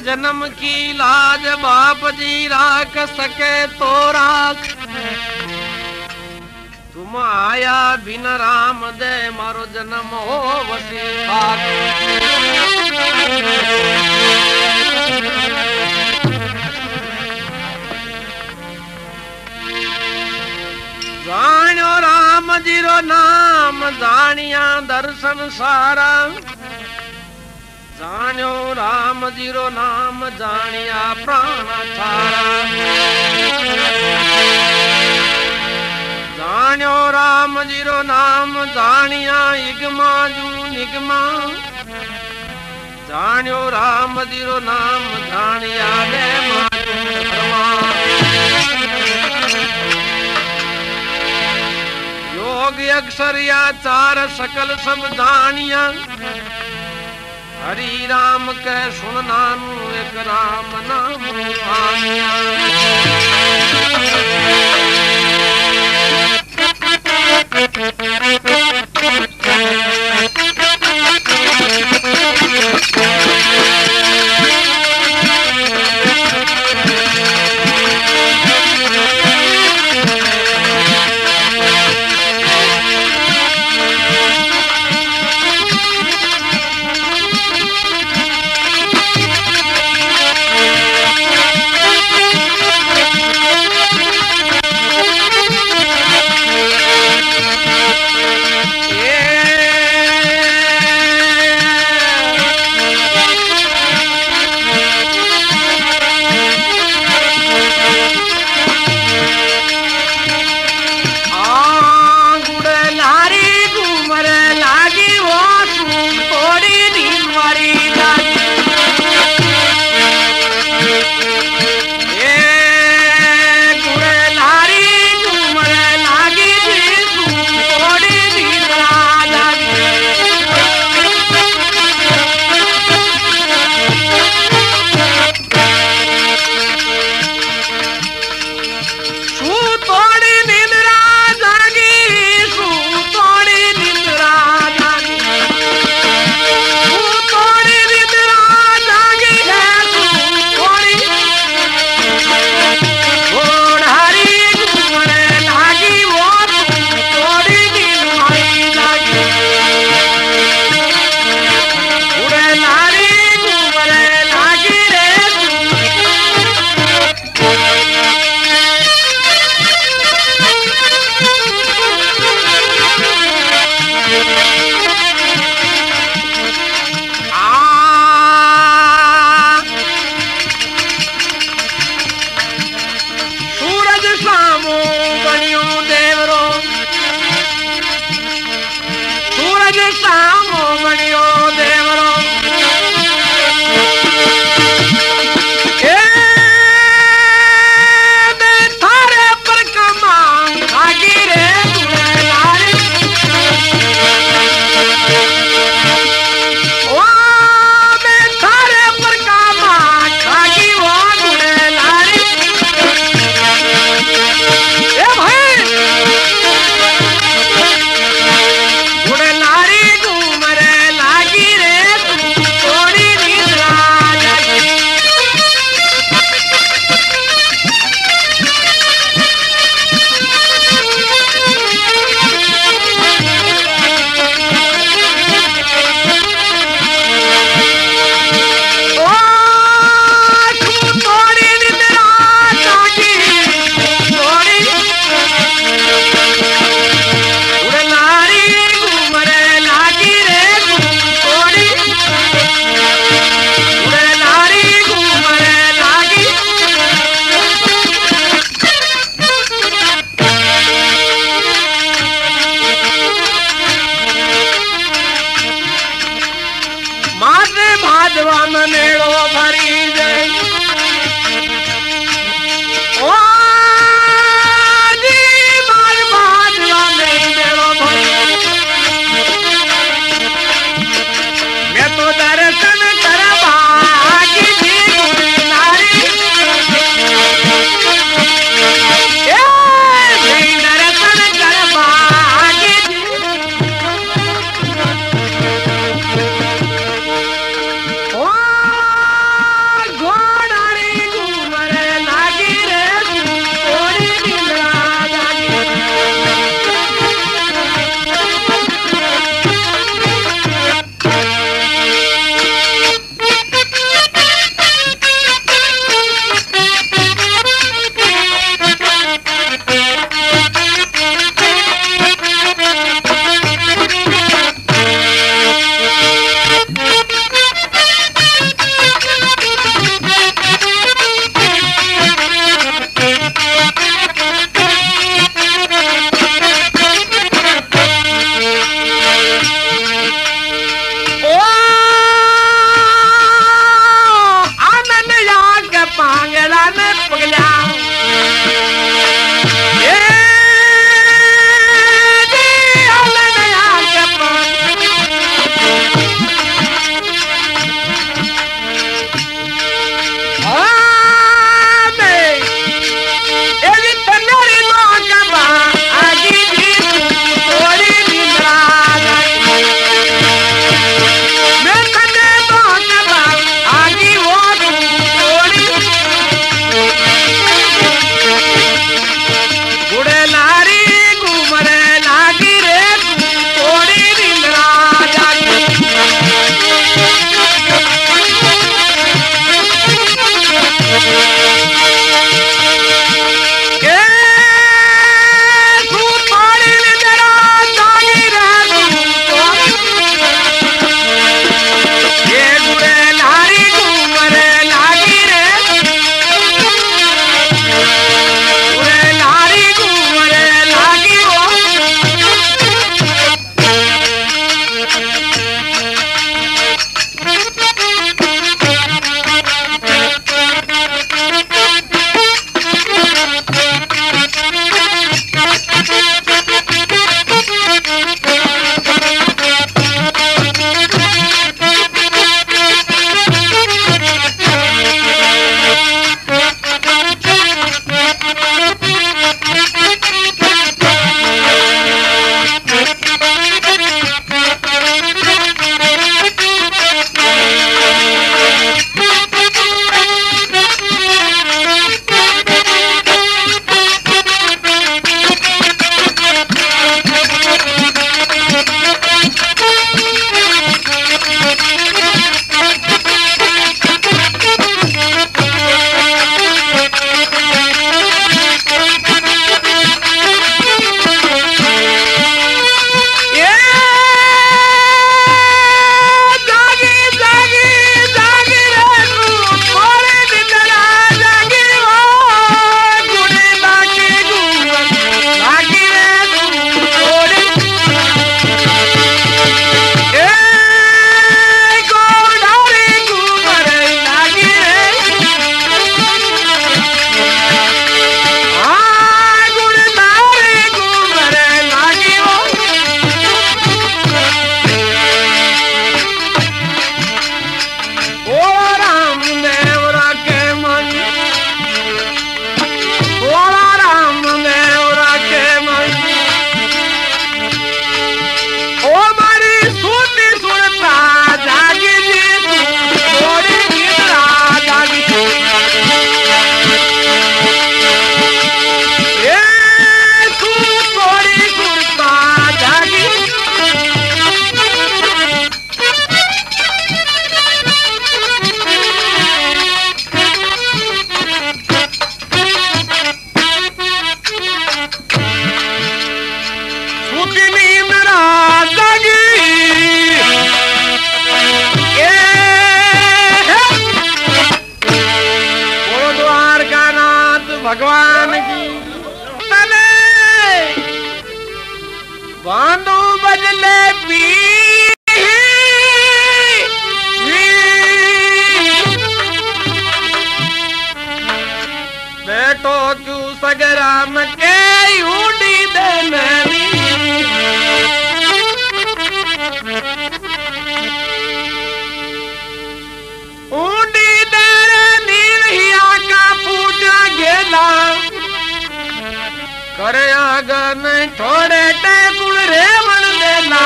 जन्म की लाज बाप जी राख सके तो राख। तुम आया बिन राम दे मारो जन्म हो वसी खाक। जान्यो राम जी रो नाम जानिया दर्शन सारा। जान्यो राम जी रो नाम जानिया प्राण थारा। जान्यो राम जी रो नाम जानिया इगमा जू निगमा। जान्यो राम जी रो नाम जानिया ने योग अक्षर या चार सकल सब जानिया। हरि राम के सुन नानू एक राम नाम आनिया। ने पगला भगवान की तले बांधू बजले पी बेटो तू सगराम के उड़ी दे नैनी उड़ी दे नीलिया का फूटा गेला करे आगन थोड़े टेकुल रे मन देला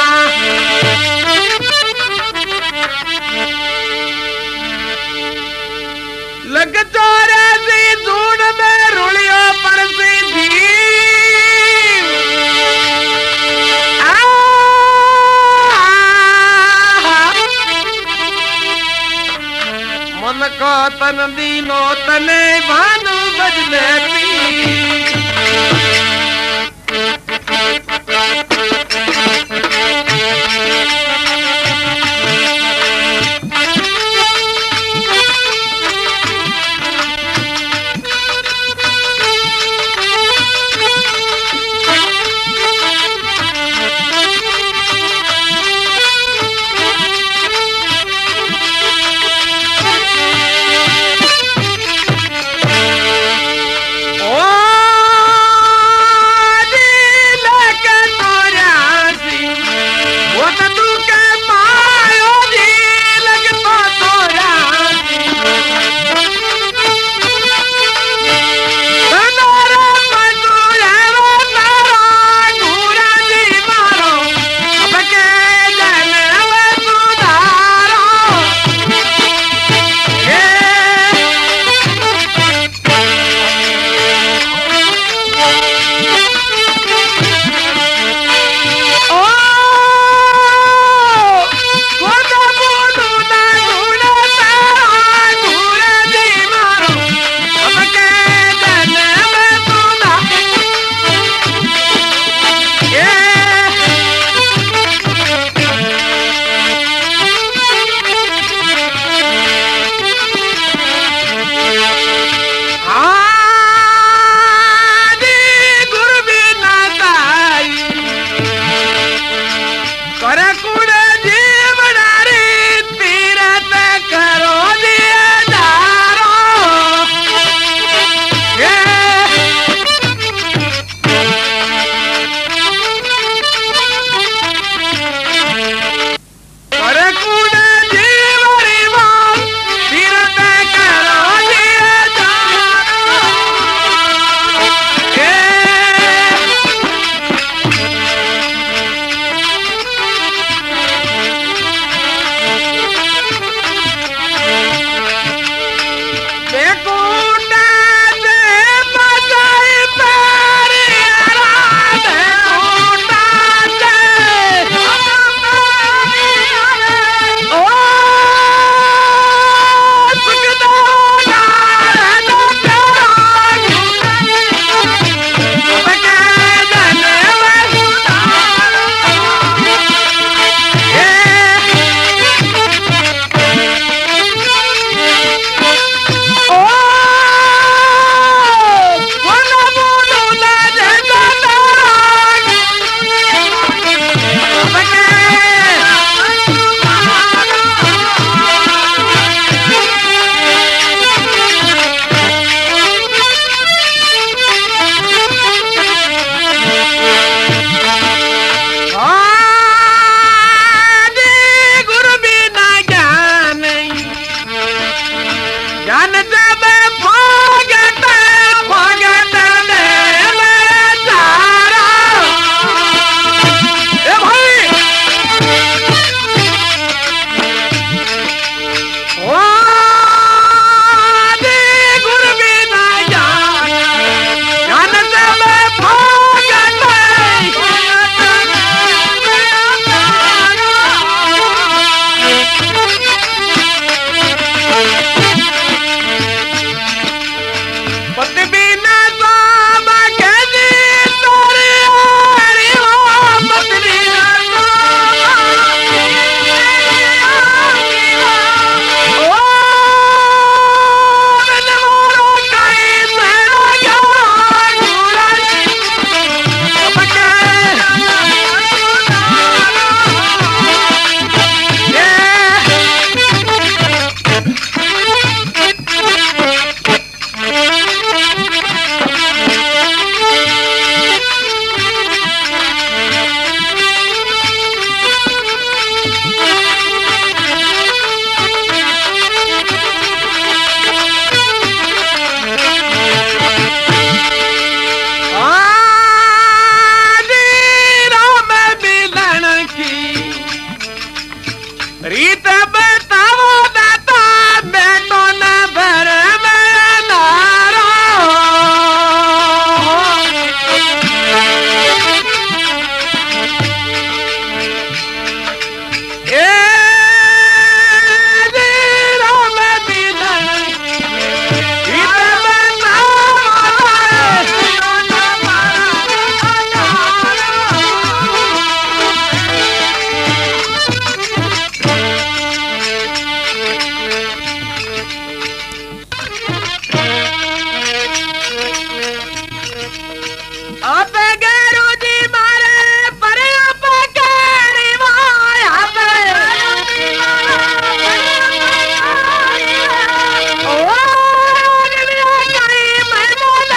लग चोरे सी धूड़ में रुलियो पर सी दी मन को तन दीनो तने भानु बजले पी ज्ञान जब भागत भागत दे में तारा ए भाई ओ दे गुरु बिना ज्ञान जब भागत पति बिना साब कहती तोरे हरि हो पति बिना ओ मन मोरो कहीं तेरा क्या गुरा सबके रीत बताओ दाता बेटो न भर में नारो ए जीरो में बिलन रीत बताओ बेटो न भर में आप गैरू जी मारे पर आप गैरी माया ओ गलिया कहीं मैं बोला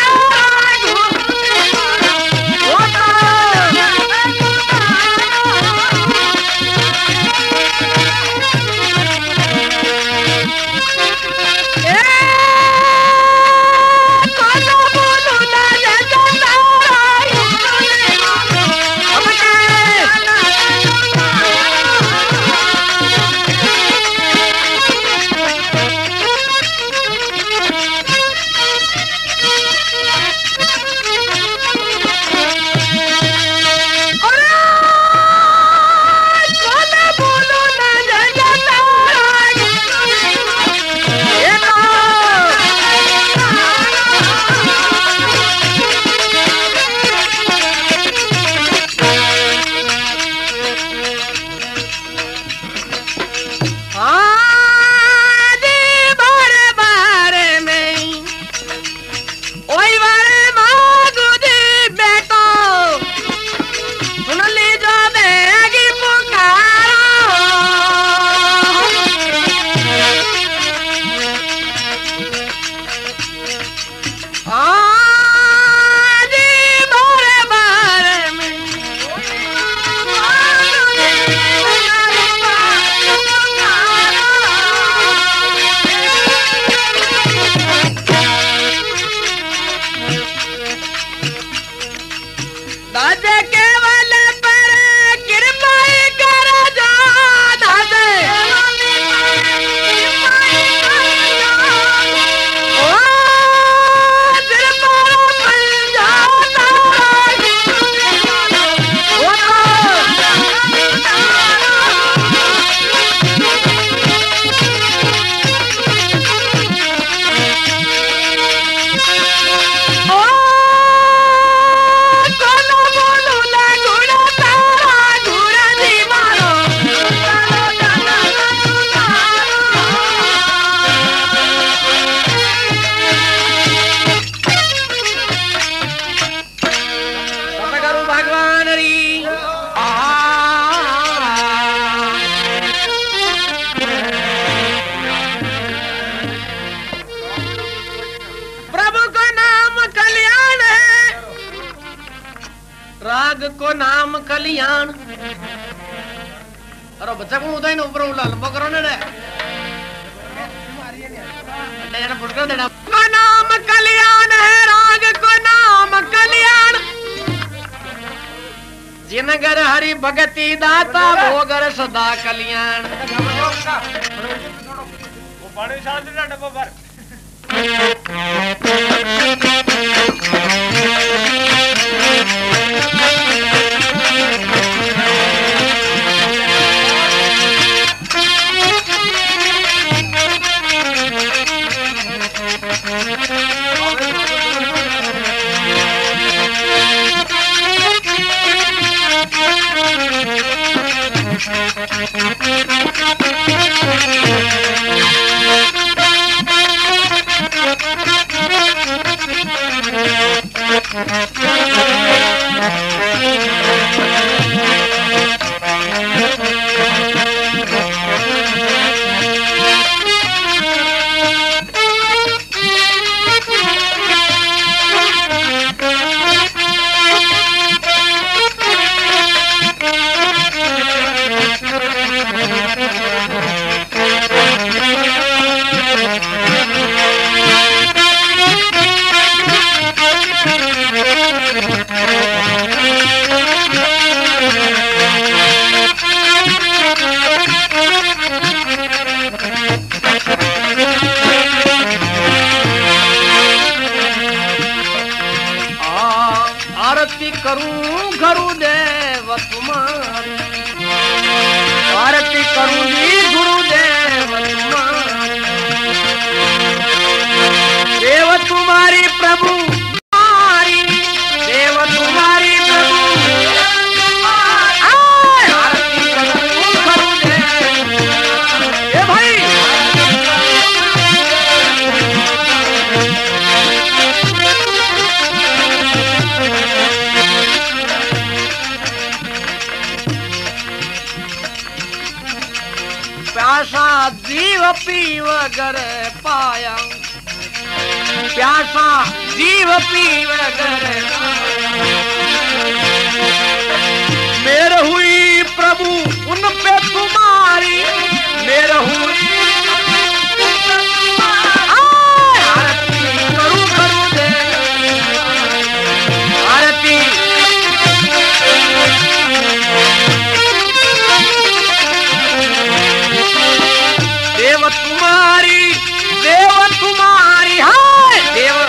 राग को नाम कल्याण। अरे बच्चा को उदाई न ऊपर उला लंबा करो ने को नाम कल्याण है, राग को नाम कल्याण। जिनगर हरि भगति दाता भोगर सदा कल्याण। आरती करूं गुरुदेव तुम्हारी, आरती करूंगी गुरुदेव तुम्हारी। देव तुम्हारी प्रभु तुम्हारी, देव तुम्हारी प्रभु। आरती करूं गुरुदेव ए भाई। प्यासा जीव पीव गर पाया, प्यासा जीव पीव गर। मेर हुई प्रभु उन पे तुम्हारी, मेर हुई। आरती करूं गुरुदेव, आरती। देव तुम्हारी, देव तुम्हारी, हाय देव।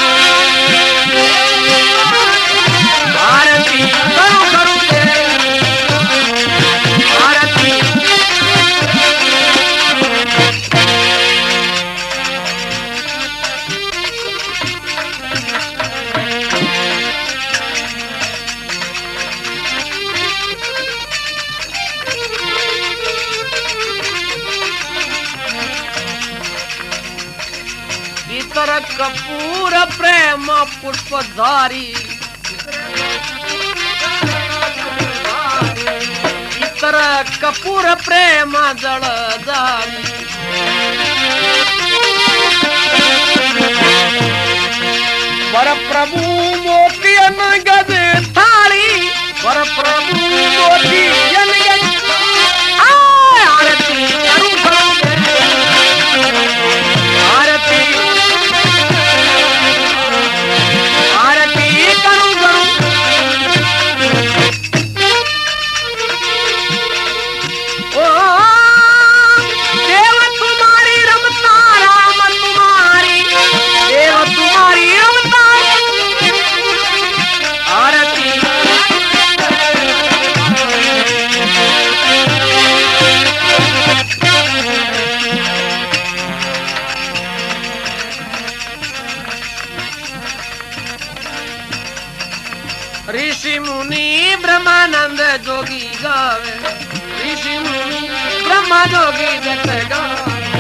आरती करूं गुरुदेव, आरती। इतर कपूर प्रेम पुष्पधारी, इतर कपूर प्रेम जलधारी। वर प्रभु मोतियन गज थाली, वर प्रभु मोतियन गज। आरती करूं गुरुदेव, आरती। आरती करूं गुरु। ओ देव तुम्हारी रमता, राम तुम्हारी, देव तुम्हारी रमता। आरती ऋषि मुनि ब्रह्मानंद जोगी गावे, ऋषि मुनि ब्रह्मा जोगी जत गावे।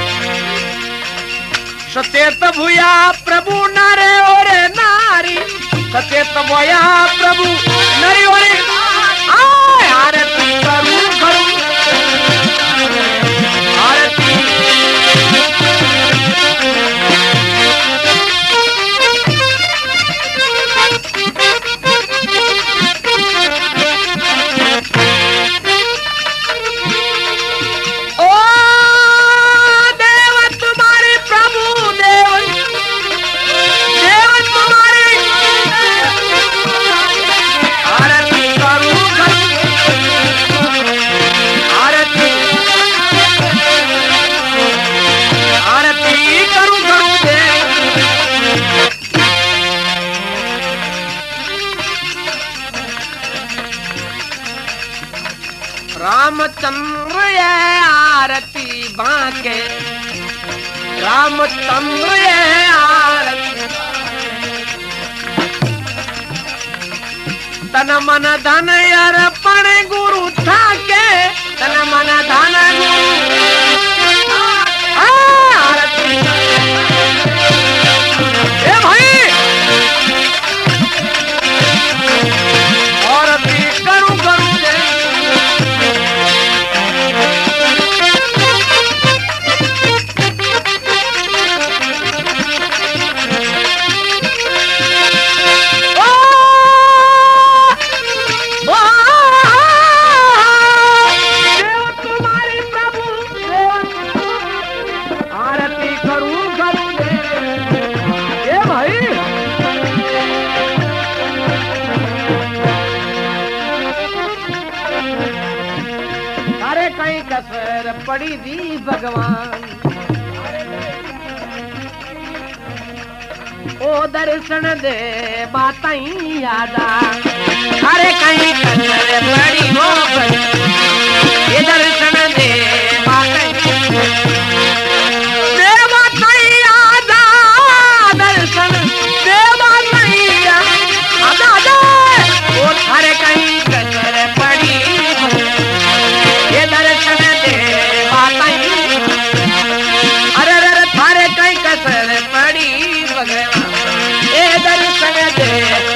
सचेत भूया प्रभु नर और नारी, सचेत भूया प्रभु नर और नारी। आरती करूं गुरु, आरती। ओ देव तुम्हारी प्रभु रामचंद्र ये आरती बांके, रामचंद्र ये आरती। तन मन धन अर्पण गुरु थाके, तन मन धन आरती। ए भाई आरती करूं करूं दे। कसर पड़ी दी भगवान, ओ दर्शन दे बाताई यादा। अरे कहीं कसर पड़ी हो ये दर्शन दे बाताई यादा, दर्शन दे बाताई यादा। ओ थारे कहीं कसर पड़ी ये दर्शन दे बाताई। अरे रे थारे कहीं कसर पड़ी भगवान ये दर्शन दे।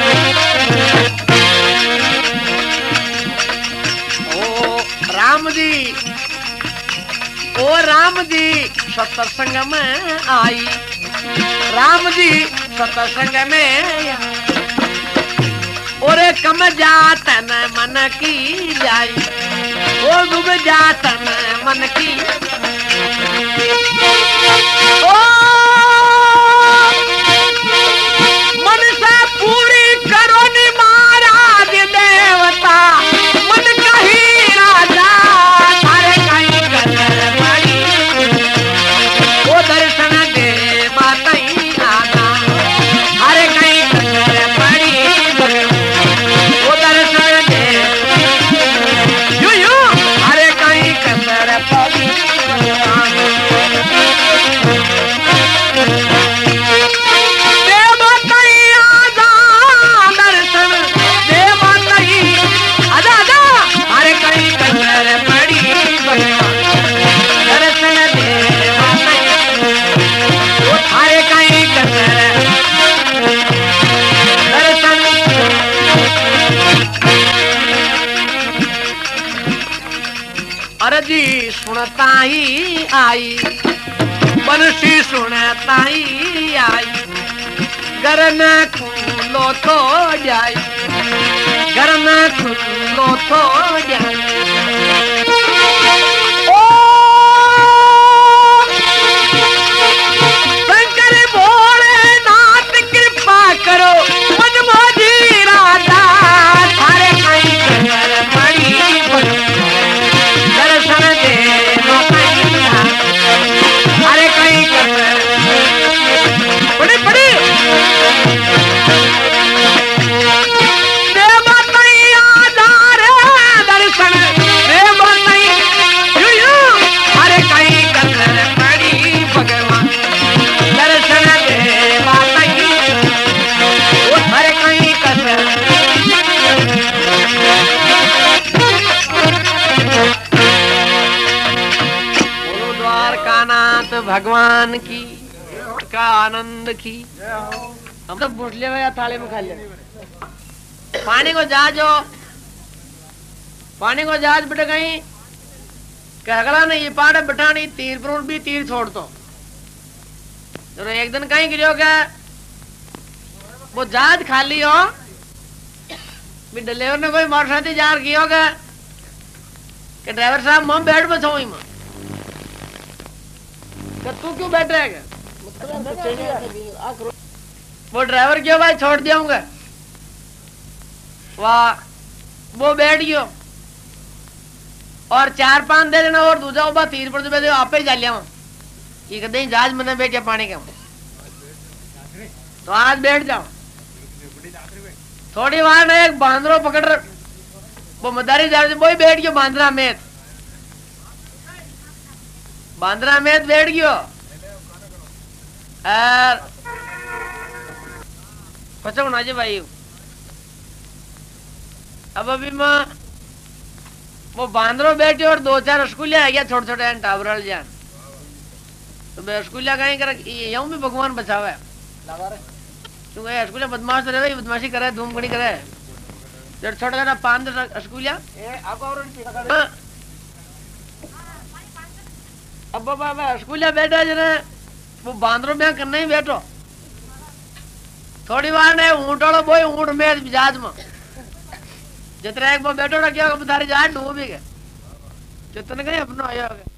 ओ राम जी, ओ राम जी सत्संग में आई, राम जी सत्संग में। और कम जातन मन की जाई, ओ डूब जातन मन की। ओ मन से पूरी करो नि महाराज देवता, मन कही राजा थारे कहीं कसर पड़ी। ओ दर्शन दे बाताई आना, थारे कहीं कसर पड़ी। ओ दर्शन दे अरे कहीं कसर पड़ी। अरजी सुनता ही आई, बंसी सुनता ही आई। घर न खुलो तो जाई, घर न खुलो तो जाई। ओ शंकर भोलेनाथ कृपा करो मन मोजी राधा, थारे कहीं कसर पड़ी। दर्शन दे अरे कहीं कसर बड़ी बड़ी दे बाताई आधार। दर्शन दे बाताई अरे कहीं कसर पड़ी भगवान। दर्शन दे बाताई अरे कहीं कसर। द्वारकानाथ भगवान की का आनंद की। हम तो पूछ ले या थाली में खा ले। पानी को जाजो, पानी को जाज बेटे कहीं कहला नहीं, ये पाड़ बिठानी तीर पर भी तीर छोड़ तो। तो एक दिन कहीं गिरो क्या वो जहाज खाली हो भी डिलीवर ने कोई मोटरसाइकिल जार की होगा कि ड्राइवर साहब मैं बैठ बचाऊ मां तू क्यों बैठ रहेगा। वो ड्राइवर क्यों भाई छोड़ दिया वाह वो बैठ गयो और 4-5 दे देना और दूसरा उबा तीर पर दे आप ही जा लिया ये कहते हैं जहाज मैंने बैठ पानी का तो आज बैठ जाओ। थोड़ी बार ना एक बांदरो पकड़ वो मदारी जा रही वही बैठ गयो बांदरा में बांद्रा में बैठ गयो और पचो ना जे भाई अब अभी मैं वो बांद्रो बैठे और दो चार स्कूलिया आ गया छोटे छोटे टावर जान तो स्कूलिया कहीं कर यूं भी भगवान बचावे क्योंकि स्कूलिया बदमाश रहे बदमाशी करे धूमगड़ी करे जब छोटा छोटा 5 स्कूलिया अब बाबा स्कूलिया बैठा जरा वो बांद्रो में करना ही बैठो थोड़ी बार ने ऊँटो बोई ऊँट में जहाज में जितना एक बार बैठो क्या थारी जहाज डूब भी गए जितने कहीं अपना आया